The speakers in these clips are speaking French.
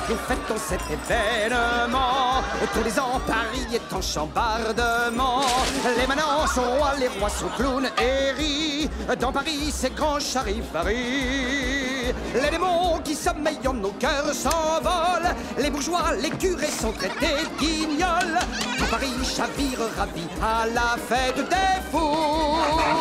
nous fêtons cet événement. Tous les ans, Paris est en chambardement. Les manants sont rois, les rois sont clowns et rient. Dans Paris, c'est grand charivari. Les démons qui sommeillent en nos cœurs s'envolent. Les bourgeois, les curés sont traités de guignols. Tout Paris chavire ravi à la fête des fous.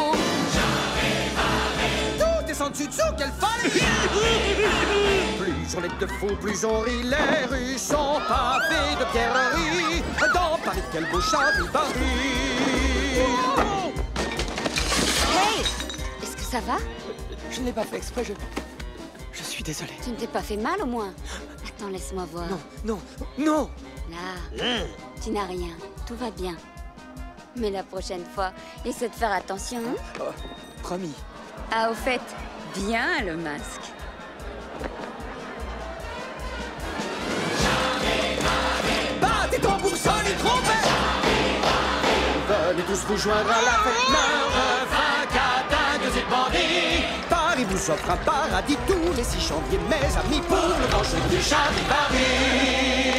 Tout est sans dessous, quelle folle! Plus on est de fous, plus on rit. Les rues sont pavées de pierreries. Dans Paris, quel beau charivari! Hey! Est-ce que ça va? Je ne l'ai pas fait exprès, je suis désolé. Tu ne t'es pas fait mal au moins? Attends, laisse-moi voir. Non, non, non! Là, tu n'as rien. Tout va bien. Mais la prochaine fois, essaie de faire attention. Hein? Oh, promis. Ah, au fait, bien le masque. Battez tambours, sonnez trompettes. Venez tous vous joindre à la fête. Meurent vagabonds et bandits. Paris vous offre un paradis tous les 6 janvier, mes amis, pour le grand jour du charivari.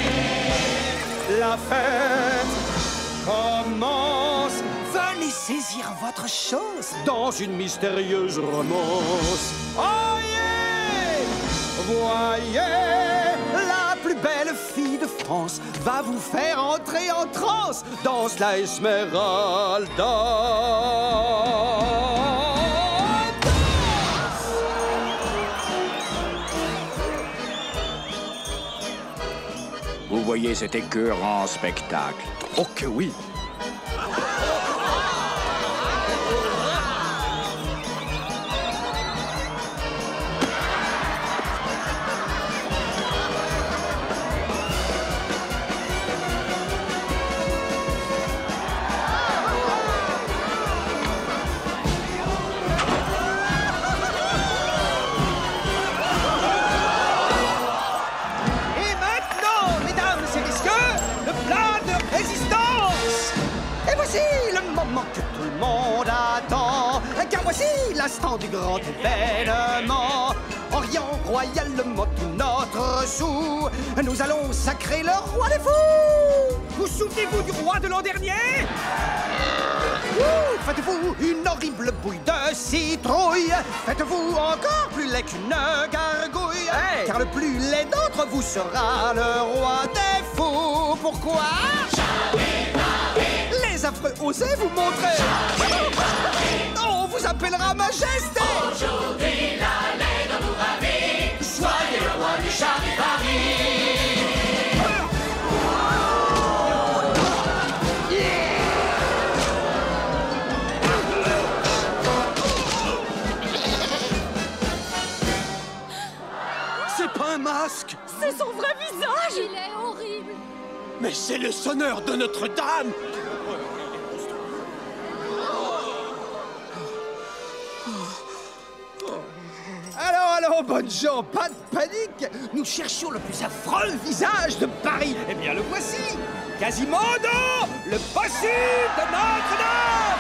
La fête commence. Venez saisir votre chance dans une mystérieuse romance. Oh yeah! Voyez, la plus belle fille de France va vous faire entrer en transe dans la Esmeralda. Vous voyez cet écœurant spectacle? Oh que oui! Que tout le monde attend, car voici l'instant du grand événement. Orient royalement tout notre sou, nous allons sacrer le roi des fous. Vous souvenez-vous du roi de l'an dernier? Faites-vous une horrible bouille de citrouille. Faites-vous encore plus laid qu'une gargouille. Hey! Car le plus laid d'entre vous sera le roi des fous. Pourquoi? Les affreux, osez vous montrer. On vous appellera majesté. Aujourd'hui, la laine dans nous ravit. Soyez le roi du charivari. C'est pas un masque. C'est son vrai visage! Il est horrible! Mais c'est le sonneur de Notre-Dame. Alors, bonnes gens, pas de panique. Nous cherchions le plus affreux visage de Paris. Eh bien, le voici. Quasimodo, le bossu de Notre-Dame.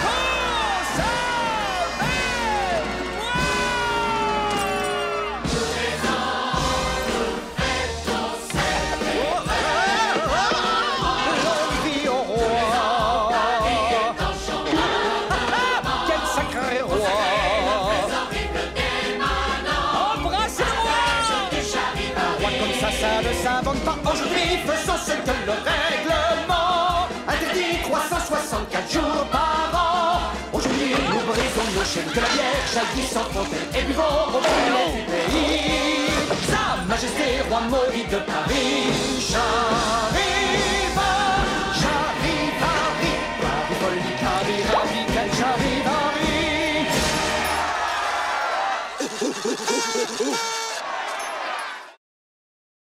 Aujourd'hui, faisons ce que le règlement interdit 364 jours par an. Aujourd'hui, nous brisons nos chaînes, que la bière jaillit sans fontaine et buvons au bon du pays. Sa Majesté, roi maudit de Paris, j'arrive, Paris, folie, Cari, quel charivari.